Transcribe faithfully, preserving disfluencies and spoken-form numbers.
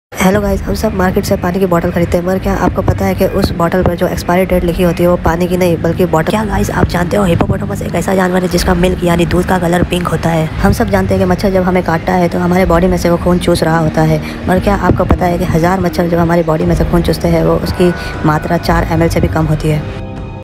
Hello guys, हम सब market से पानी की बोतल खरीदते हैं, मगर क्या आपको पता है कि उस बोतल पर जो एक्सपायरी डेट लिखी होती है वो पानी की नहीं बल्कि बोतल। क्या गाइस आप जानते हो हिप्पोपोटामस एक ऐसा जानवर है जिसका मिल्क यानी दूध का कलर पिंक होता है। हम सब जानते हैं कि मच्छर जब हमें काटता है तो हमारे बॉडी में से वो खून चूस रहा होता है, मगर क्या आपको पता है कि हज़ार मच्छर जब हमारी बॉडी में से खून चूसते हैं वो उसकी मात्रा चार एम एल से भी कम होती है।